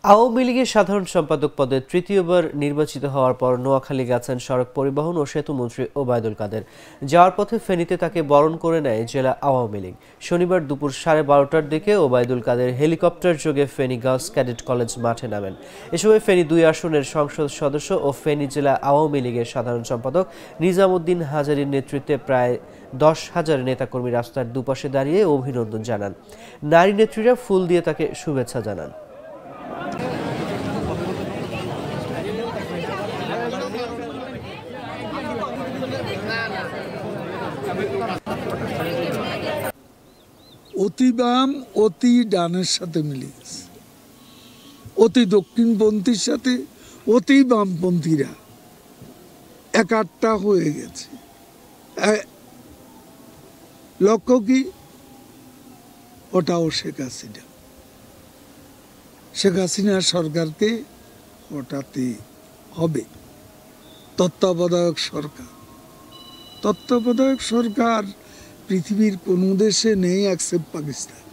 আওয়ামী লীগের সাধারণ সম্পাদক পদে তৃতীয়বার নির্বাচিত হওয়ার পর নোয়াখালী গেছেন সড়ক পরিবহন ও সেতু মন্ত্রী ওবায়দুল কাদের। যাওয়ার পথে ফেনীতে তাকে বরণ করে নেয় জেলা আওয়ামী লীগ। শনিবার দুপুর 12:30টার দিকে ওবায়দুল কাদের হেলিকপ্টার যোগে ফেনী গার্লস ক্যাডেট কলেজ মাঠে নামেন। এ সময় ফেনী 2 আসনের সংসদ সদস্য ও ফেনী জেলা আওয়ামী লীগের সাধারণ সম্পাদক নিজামুদ্দিন হাজারীর নেতৃত্বে প্রায় 10,000 নেতাকর্মী রাস্তার দুপাশে দাঁড়িয়ে অভিনন্দন জানান। নারী নেত্রীরা ফুল দিয়ে তাকে শুভেচ্ছা জানান। অতি বাম অতি ডানের সাথে মিলে গেছে, অতি দক্ষিণপন্থীর সাথে অতি বামপন্থীরা একাট্টা হয়ে গেছে। লক্ষ্য কি? ওটাও শেখ হাসিনা। শেখ হাসিনার সরকারকে হটাতে হবে। তত্ত্বাবধায়ক সরকার পৃথিবীর কোনো দেশে নেই, অ্যাকসেপ্ট পাকিস্তান।